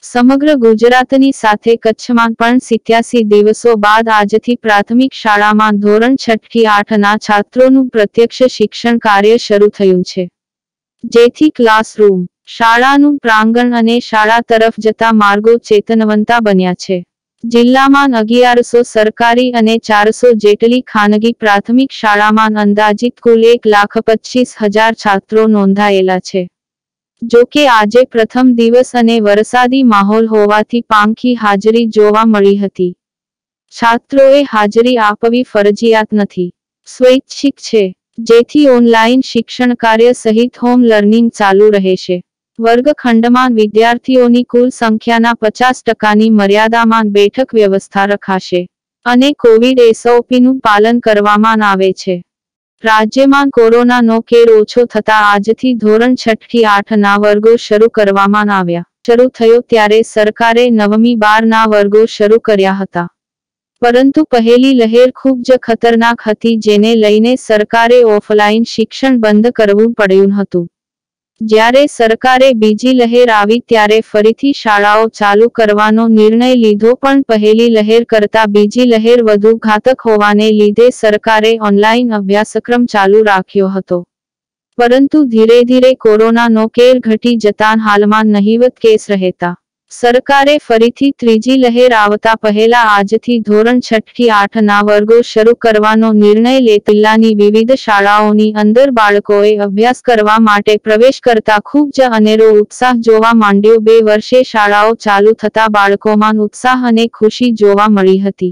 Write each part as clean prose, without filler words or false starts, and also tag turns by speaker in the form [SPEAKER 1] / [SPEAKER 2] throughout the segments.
[SPEAKER 1] સમગ્ર ગુજરાતની સાથે કચ્છમાં પણ 87 દિવસો બાદ આજથી પ્રાથમિક શાળામાં ધોરણ 6 થી 8 ના છાત્રોનું પ્રત્યક્ષ શિક્ષણ કાર્ય શરૂ થયું છે, જેથી ક્લાસરૂમ, શાળાનું પ્રાંગણ અને શાળા તરફ જતા માર્ગો ચેતનવંતા બન્યા છે। જિલ્લામાં 1100 સરકારી અને 400 જેટલી ખાનગી પ્રાથમિક શાળામાં અંદાજિત કુલ 1,25,000 છાત્રો નોંધાયેલા છે। જો કે આજે પ્રથમ દિવસ અને વરસાદી માહોલ હોવાથી પાંખી હાજરી જોવા મળી હતી। છાત્રોએ હાજરી આપવી ફરજિયાત નથી, સ્વૈચ્છિક છે, જેથી ઓનલાઈન શિક્ષણ કાર્ય સહિત હોમ લર્નિંગ ચાલુ રહેશે। વર્ગખંડમાં વિદ્યાર્થીઓની કુલ સંખ્યાના 50%ની મર્યાદામાં બેઠક વ્યવસ્થા રખાશે અને કોવિડ SOPનું પાલન કરવામાં આવે છે। રાજ્યમાં કોરોનાનો કેર ઓછો થતા આજથી ધોરણ 6 થી 8 ના વર્ગો શરૂ કરવામાં આવ્યા। શરૂ થયો ત્યારે સરકારે 9મી 12 ના વર્ગો શરૂ કર્યા હતા, પરંતુ પહેલી લહેર ખૂબ જ ખતરનાક હતી, જેને લઈને સરકારે ઓફલાઈન શિક્ષણ બંધ કરવું પડ્યું હતું। જ્યારે સરકારે બીજી લહેર આવી ત્યારે ફરીથી શાળાઓ ચાલુ કરવાનો નિર્ણય લીધો, પણ પહેલી લહેર કરતા બીજી લહેર વધુ ઘાતક હોવાને લીધે સરકારે ઓનલાઈન અભ્યાસક્રમ ચાલુ રાખ્યો હતો, પરંતુ ધીરે ધીરે કોરોનાનો કેર ઘટી જતા હાલમાં નહિવત કેસ રહેતા સરકારે ફરીથી ત્રીજી લહેર આવતા પહેલા આજથી ધોરણ 6 થી 8 ના વર્ગો શરૂ કરવાનો નિર્ણય લેતા જિલ્લાની વિવિધ શાળાઓની અંદર બાળકોએ અભ્યાસ કરવા માટે પ્રવેશ કરતા ખૂબ જ અનેરો ઉત્સાહ જોવા માંડ્યો। 2 વર્ષે શાળાઓ ચાલુ થતા બાળકોમાં ઉત્સાહ અને ખુશી જોવા મળી હતી।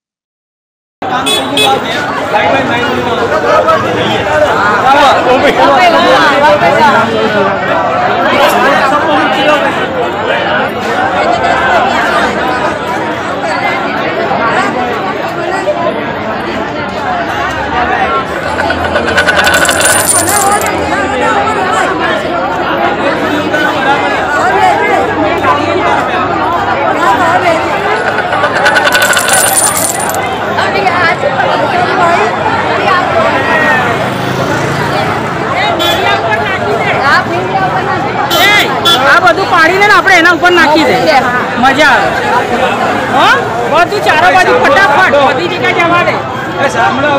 [SPEAKER 2] બધું પાડીને આપણે એના ઉપર નાખી દે, મજા આવે। બધું ચારો બાજુ ફટાફટ બધી જગ્યાએ જવા દે।